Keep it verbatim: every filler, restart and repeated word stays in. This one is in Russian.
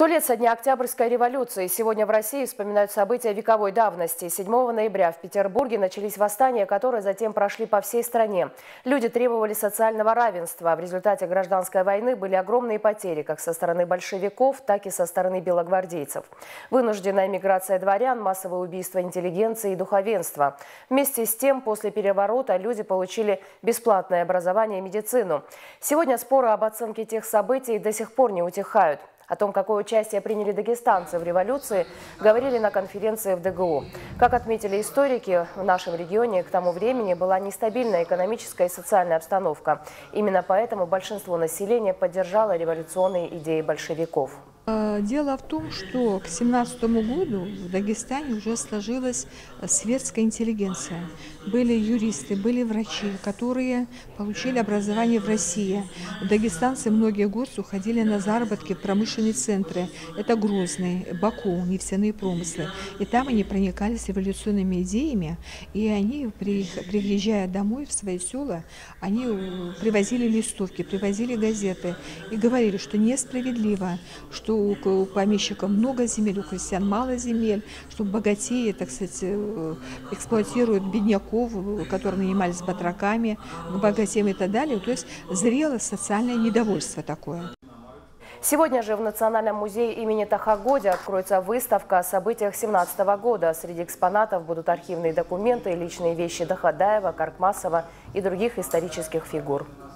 Сто лет со дня Октябрьской революции. Сегодня в России вспоминают события вековой давности. седьмого ноября в Петербурге начались восстания, которые затем прошли по всей стране. Люди требовали социального равенства. В результате гражданской войны были огромные потери как со стороны большевиков, так и со стороны белогвардейцев. Вынужденная миграция дворян, массовые убийства интеллигенции и духовенства. Вместе с тем, после переворота люди получили бесплатное образование и медицину. Сегодня споры об оценке тех событий до сих пор не утихают. О том, какое участие приняли дагестанцы в революции, говорили на конференции в ДГУ. Как отметили историки, в нашем регионе к тому времени была нестабильная экономическая и социальная обстановка. Именно поэтому большинство населения поддержало революционные идеи большевиков. Дело в том, что к семнадцатому году в Дагестане уже сложилась светская интеллигенция. Были юристы, были врачи, которые получили образование в России. Дагестанцы многие годы уходили на заработки в промышленные центры. Это Грозный, Баку, нефтяные промыслы. И там они проникались революционными идеями. И они, приезжая домой в свои села, они привозили листовки, привозили газеты и говорили, что несправедливо, что у помещиков много земель, у крестьян мало земель, что богатеи, так сказать, эксплуатируют бедняков, которые нанимались батраками, богатеям и так далее. То есть зрело социальное недовольство такое. Сегодня же в Национальном музее имени Тахагоди откроется выставка о событиях семнадцатого года. Среди экспонатов будут архивные документы, личные вещи Дахадаева, Каркмасова и других исторических фигур.